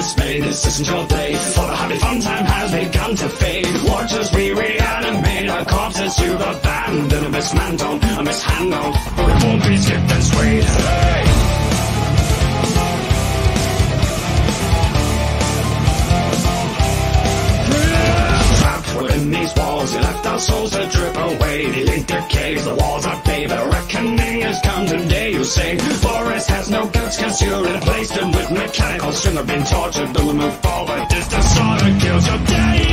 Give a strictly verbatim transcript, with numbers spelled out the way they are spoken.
dismayed. This isn't your day, for the happy fun time has begun to fade. Watch as we reanimate our corpses you've abandoned and mismantled and mishandled, but it won't be skipped and swayed. Hey! Within these walls, you left our souls to drip away. The ink decays, the walls are paved. A reckoning has come today, you say. Forest has no guts, cause you're replaced him with mechanical string. I've been tortured, don't move forward. This disorder kills your day.